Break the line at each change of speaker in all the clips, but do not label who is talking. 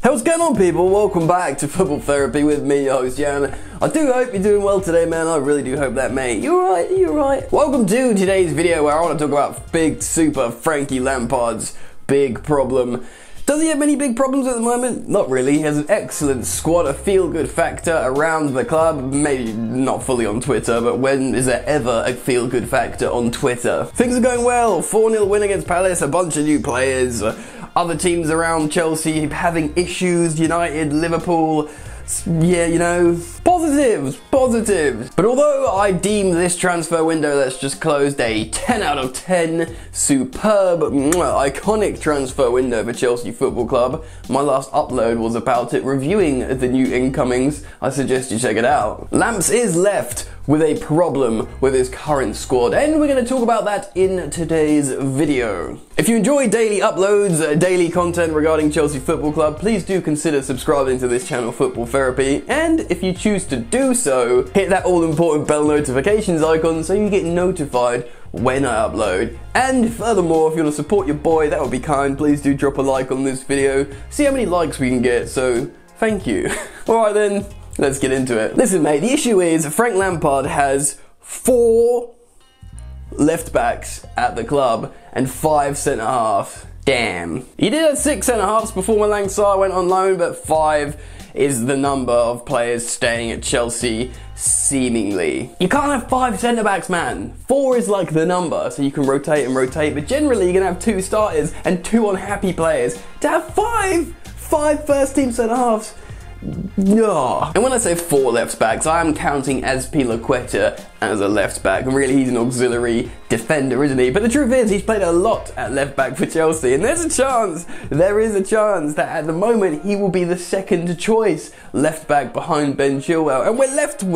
Hey, what's going on, people? Welcome back to Football Therapy with me, your host Jan. I do hope you're doing well today, man. I really do hope that, mate. You're right. Welcome to today's video where I want to talk about big super Frankie Lampard's big problem. Does he have many big problems at the moment? Not really. He has an excellent squad, a feel-good factor around the club. Maybe not fully on Twitter, but when is there ever a feel-good factor on Twitter? Things are going well. 4-0 win against Palace, a bunch of new players. Other teams around Chelsea having issues, United, Liverpool, yeah, you know, positives. But although I deem this transfer window that's just closed a 10 out of 10 superb, iconic transfer window for Chelsea Football Club, my last upload was about it, reviewing the new incomings. I suggest you check it out. Lamps is left with a problem with his current squad, and we're going to talk about that in today's video. If you enjoy daily uploads, daily content regarding Chelsea Football Club, please do consider subscribing to this channel, Football Therapy, and if you choose to do so, hit that all-important bell notifications icon so you get notified when I upload. And furthermore, if you want to support your boy, that would be kind, please do drop a like on this video, see how many likes we can get, so thank you. Alright then, let's get into it. Listen, mate, the issue is Frank Lampard has 4 left backs at the club and 5 centre halves. Damn. He did have 6 centre halves before Malang Sarr went on loan, but 5 is the number of players staying at Chelsea, seemingly. You can't have 5 centre backs, man. 4 is like the number, so you can rotate and rotate, but generally you're gonna have 2 starters and 2 unhappy players. To have 5 first team centre halves, no. And when I say 4 left backs, I am counting Azpilicueta as a left back. Really, he's an auxiliary defender, isn't he? But the truth is, he's played a lot at left back for Chelsea, and there is a chance that at the moment he will be the second choice left back behind Ben Chilwell, and we're left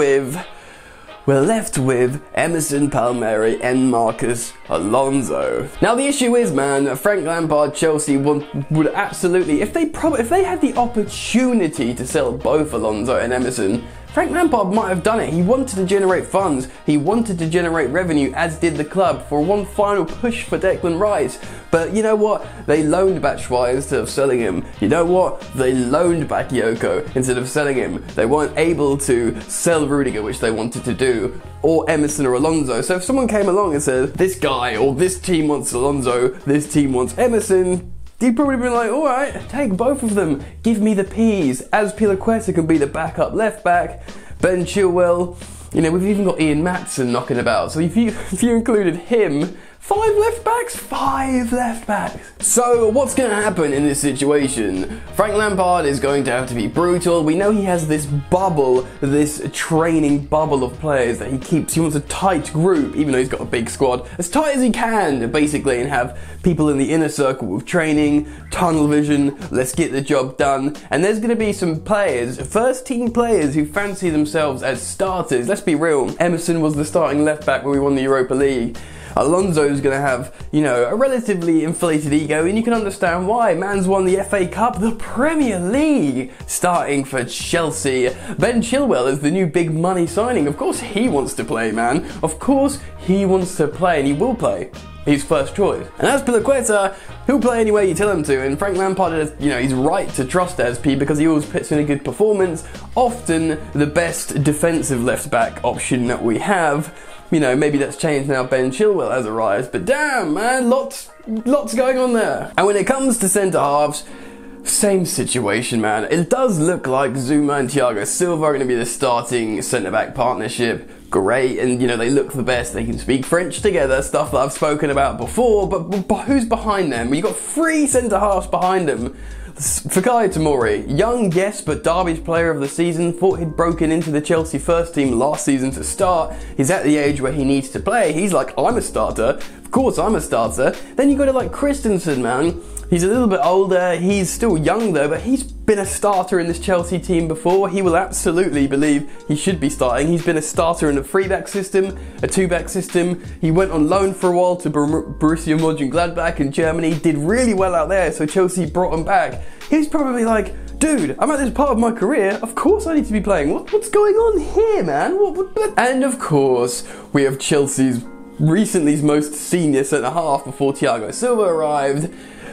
with Emerson, Palmieri and Marcus Alonso. Now the issue is, man, Frank Lampard, Chelsea would absolutely, if they had the opportunity to sell both Alonso and Emerson, Frank Lampard might have done it. He wanted to generate funds, he wanted to generate revenue, as did the club, for one final push for Declan Rice. But you know what? They loaned Batshauyi instead of selling him. You know what? They loaned Bakayoko instead of selling him. They weren't able to sell Rudiger, which they wanted to do, or Emerson or Alonso. So if someone came along and said, this guy or this team wants Alonso, this team wants Emerson, you'd probably be like, alright, take both of them, give me the P's. Azpilicueta can be the backup left back, Ben Chilwell, you know, we've even got Ian Matson knocking about, so if you included him, 5 left backs? 5 left backs. So what's going to happen in this situation? Frank Lampard is going to have to be brutal. We know he has this bubble, this training bubble of players that he keeps. He wants a tight group, even though he's got a big squad, as tight as he can, basically, and have people in the inner circle with training, tunnel vision, let's get the job done. And there's going to be some players, first team players, who fancy themselves as starters. Let's be real. Emerson was the starting left back when we won the Europa League. Alonso's going to have, you know, a relatively inflated ego, and you can understand why. Man's won the FA Cup, the Premier League, starting for Chelsea. Ben Chilwell is the new big money signing. Of course he wants to play, man. Of course he wants to play, and he will play. He's first choice. And Azpilicueta, he'll play any way you tell him to, and Frank Lampard is, you know, he's right to trust Azpi because he always puts in a good performance, often the best defensive left back option that we have. You know, maybe that's changed now Ben Chilwell has arrived, but damn, man, lots going on there. And when it comes to centre halves, same situation, man. It does look like Zuma and Thiago Silva are going to be the starting centre-back partnership. Great, and you know, they look the best, they can speak French together, stuff that I've spoken about before, but who's behind them? Well, you've got 3 centre-halves behind them. Fikayo Tomori, young, yes, but Derby's player of the season, thought he'd broken into the Chelsea first team last season to start. He's at the age where he needs to play. He's like, I'm a starter. Of course I'm a starter. Then you go to like Christensen, man. He's a little bit older, he's still young though, but he's been a starter in this Chelsea team before. He will absolutely believe he should be starting. He's been a starter in a 3-back system, a 2-back system. He went on loan for a while to Borussia Mönchengladbach in Germany, did really well out there, so Chelsea brought him back. He's probably like, dude, I'm at this part of my career, of course I need to be playing. What's going on here, man? And of course, we have Chelsea's recently's most senior centre-half before Thiago Silva arrived.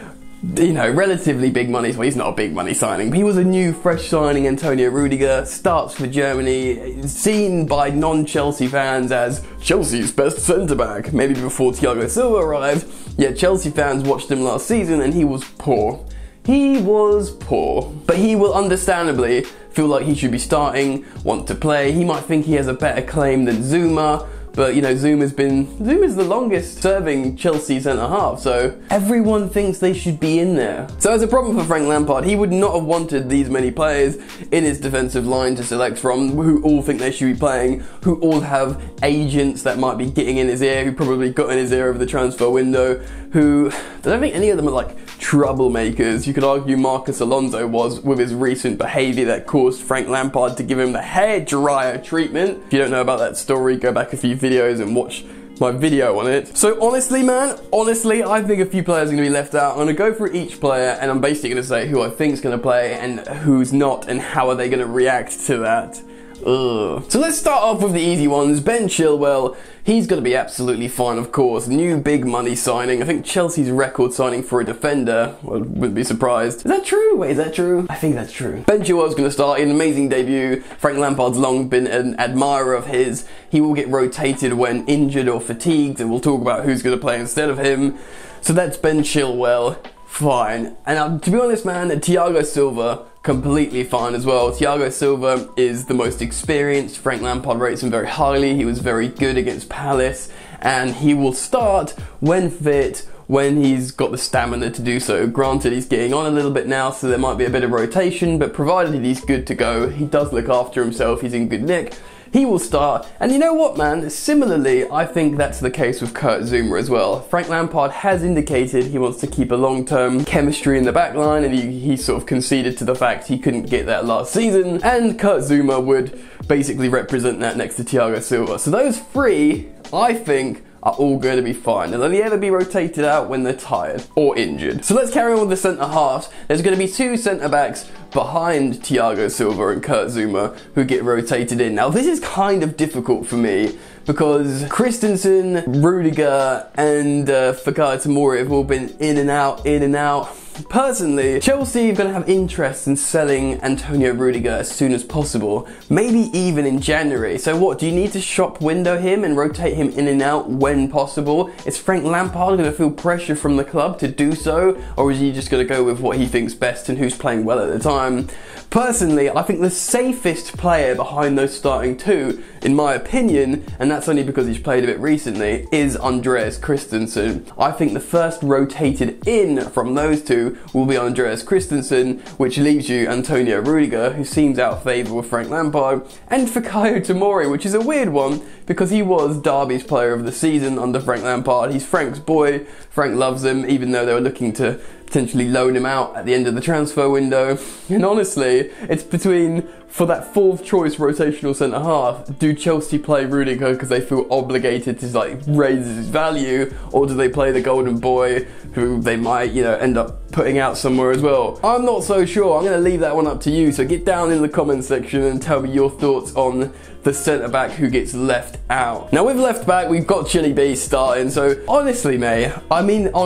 you know, relatively big money. Well, he's not a big money signing, but he was a new, fresh signing. Antonio Rudiger starts for Germany, seen by non-Chelsea fans as Chelsea's best centre-back, maybe before Thiago Silva arrived. Yet Chelsea fans watched him last season and he was poor. He was poor, but he will understandably feel like he should be starting, want to play. He might think he has a better claim than Zuma, but you know, Zuma's the longest serving Chelsea centre-half, so everyone thinks they should be in there. So as a problem for Frank Lampard, he would not have wanted these many players in his defensive line to select from, who all think they should be playing, who all have agents that might be getting in his ear, who probably got in his ear over the transfer window, who, I don't think any of them are like troublemakers. You could argue Marcus Alonso was, with his recent behaviour that caused Frank Lampard to give him the hairdryer treatment. If you don't know about that story, go back a few videos and watch my video on it. So honestly, man, I think a few players are going to be left out. I'm going to go through each player and I'm basically going to say who I think is going to play and who's not, and how are they going to react to that. Ugh. So let's start off with the easy ones. Ben Chilwell, he's going to be absolutely fine, of course. New big money signing. I think Chelsea's record signing for a defender. Well, wouldn't be surprised. Is that true? Wait, is that true? I think that's true. Ben Chilwell's going to start an amazing debut. Frank Lampard's long been an admirer of his. He will get rotated when injured or fatigued, and we'll talk about who's going to play instead of him. So that's Ben Chilwell. Fine. And to be honest, man, Thiago Silva, completely fine as well. Thiago Silva is the most experienced. Frank Lampard rates him very highly. He was very good against Palace, and he will start when fit, when he's got the stamina to do so. Granted, he's getting on a little bit now, so there might be a bit of rotation, but provided he's good to go, he does look after himself, he's in good nick, he will start. And you know what, man? Similarly, I think that's the case with Kurt Zouma as well. Frank Lampard has indicated he wants to keep a long-term chemistry in the back line, and he sort of conceded to the fact he couldn't get that last season, and Kurt Zouma would basically represent that next to Thiago Silva. So those three, I think, are all going to be fine. They'll only ever be rotated out when they're tired or injured. So let's carry on with the centre-halves. There's going to be two centre-backs behind Thiago Silva and Kurt Zouma who get rotated in. Now this is kind of difficult for me because Christensen, Rudiger and Fikayo Tomori have all been in and out. Personally, Chelsea are going to have interest in selling Antonio Rudiger as soon as possible, maybe even in January. So what, do you need to shop window him and rotate him in and out when possible? Is Frank Lampard going to feel pressure from the club to do so, or is he just going to go with what he thinks best and who's playing well at the time? Personally, I think the safest player behind those starting two, in my opinion, and that's only because he's played a bit recently, is Andreas Christensen. I think the first rotated in from those two will be Andreas Christensen, which leaves you Antonio Rudiger, who seems out of favour with Frank Lampard, and Fikayo Tomori, which is a weird one because he was Derby's player of the season under Frank Lampard. He's Frank's boy. Frank loves him, even though they were looking to potentially loan him out at the end of the transfer window. And honestly, it's between, for that fourth choice rotational centre half, do Chelsea play Rudiger because they feel obligated to like raise his value, or do they play the golden boy who they might, you know, end up putting out somewhere as well? I'm not so sure. I'm going to leave that one up to you. So get down in the comments section and tell me your thoughts on the centre back who gets left out. Now with left back, we've got Chili B starting. So honestly, mate, I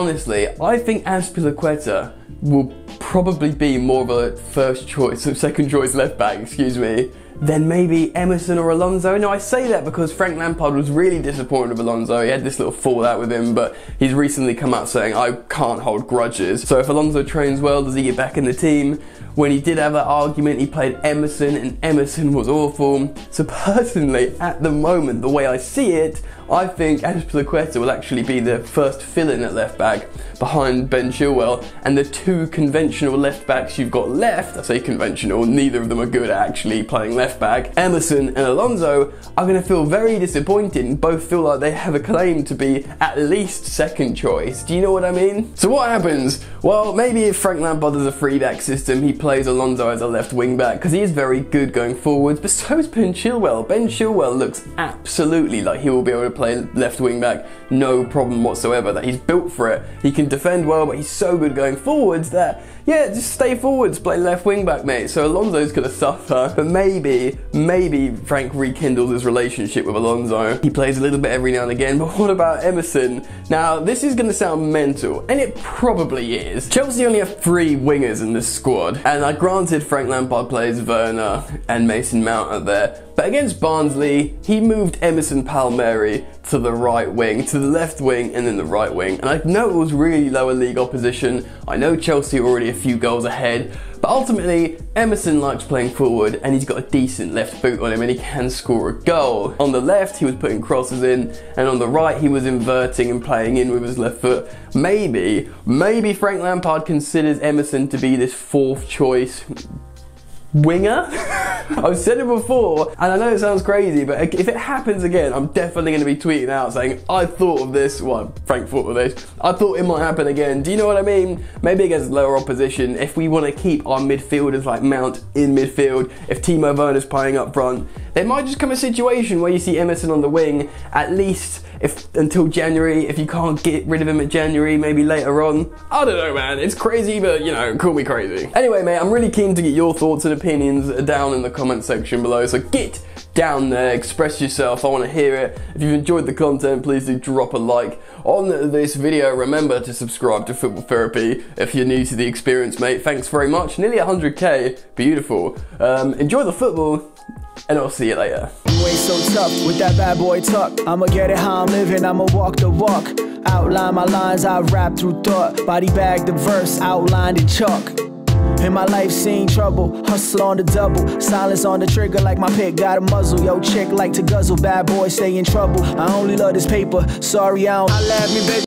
think Azpilicueta will probably be more of a second choice left back, than maybe Emerson or Alonso. No, I say that because Frank Lampard was really disappointed with Alonso. He had this little fallout with him, but he's recently come out saying, I can't hold grudges. So if Alonso trains well, does he get back in the team? When he did have that argument, he played Emerson, and Emerson was awful. So personally, at the moment, the way I see it, I think Azpilicueta will actually be the first fill-in at left back behind Ben Chilwell, and the two conventional left backs you've got left, I say conventional, neither of them are good at actually playing left back, Emerson and Alonso, are going to feel very disappointed and both feel like they have a claim to be at least second choice. Do you know what I mean? So what happens? Well, maybe if Frank Lampard does a 3-back system, he plays Alonso as a left wing back because he is very good going forwards, but so is Ben Chilwell. Ben Chilwell looks absolutely like he will be able to play left wing back, no problem whatsoever, that he's built for it. He can defend well, but he's so good going forwards that, yeah, just stay forwards, play left wing back, mate. So Alonso's gonna suffer, but maybe Frank rekindles his relationship with Alonso. He plays a little bit every now and again, but what about Emerson? Now, this is gonna sound mental, and it probably is. Chelsea only have 3 wingers in this squad, and granted Frank Lampard plays Werner and Mason Mount out there, but against Barnsley, he moved Emerson Palmieri to the right wing, to the left wing, and then the right wing. And I know it was really lower league opposition. I know Chelsea were already a few goals ahead, but ultimately, Emerson likes playing forward, and he's got a decent left boot on him, and he can score a goal. On the left, he was putting crosses in, and on the right, he was inverting and playing in with his left foot. Maybe Frank Lampard considers Emerson to be this 4th choice winger? I've said it before, and I know it sounds crazy, but if it happens again, I'm definitely going to be tweeting out saying, I thought of this, well, Frank thought of this, I thought it might happen again. Do you know what I mean? Maybe against lower opposition, if we want to keep our midfielders like Mount in midfield, if Timo Werner's playing up front, there might just come a situation where you see Emerson on the wing, at least until January. If you can't get rid of him at January, maybe later on. I don't know, man. It's crazy, but, you know, call me crazy. Anyway, mate, I'm really keen to get your thoughts and opinions down in the comment section below, so get down there, express yourself. I want to hear it. If you've enjoyed the content, please do drop a like on this video. Remember to subscribe to Football Therapy if you're new to the experience, mate. Thanks very much. Nearly 100k. Beautiful. Enjoy the football, and I'll see you later.
You ain't so tough with that bad boy tuck. I'ma get it how I'm living, I'ma walk the walk. Outline my lines, I rap through thought. Body bag the verse, outlined in chalk. In my life seen trouble, hustle on the double. Silence on the trigger like my pick got a muzzle. Yo, chick like to guzzle, bad boy stay in trouble. I only love this paper, sorry I don't. I laugh me, baby.